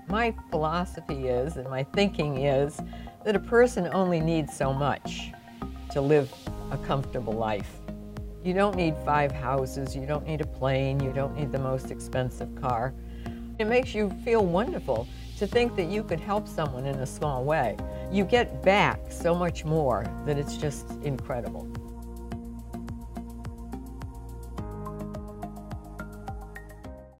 My philosophy is, and my thinking is, that a person only needs so much to live a comfortable life. You don't need 5 houses, you don't need a plane, you don't need the most expensive car. It makes you feel wonderful to think that you could help someone in a small way. You get back so much more that it's just incredible.